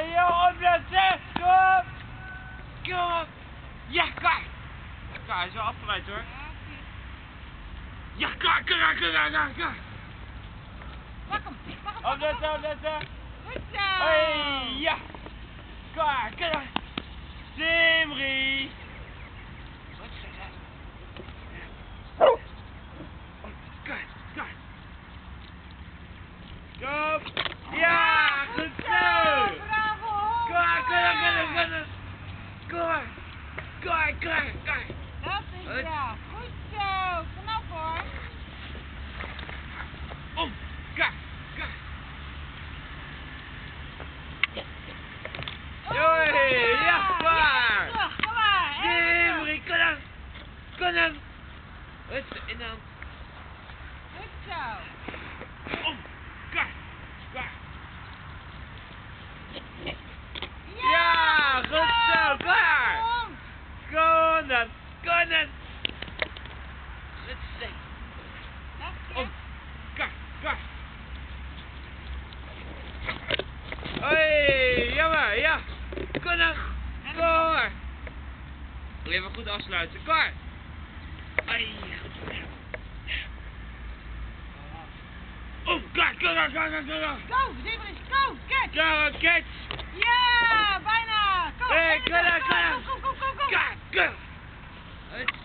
joh, opletten! Kom! Kom! Ja, klaar! Klaar, hij is wel afgeleid hoor. Ja, klaar! Pak hem! Opletten, opletten! Goed zo! Hey, ja! Klaar! Simri! Klaar! Kom! Ja, goed zo! Bravo! Klaar! Dat is ja. Goed zo! Knap hoor! Om! Klaar! Joi, ja, klaar! Kom maar! Simri, kom dan! Rustig, in dan! Goed zo! Om! Klaar! Ja, goed zo, klaar! Kom dan! Rustig! Om! Klaar! Hoi, jammer, ja! Kom dan! Kom maar! Even goed afsluiten, klaar! Ai. Om! Klaar! Go! Simri, go! Catch! Catch! Ja! Bijna! Kom! Hey, Kom! klaar! Kom! Klaar!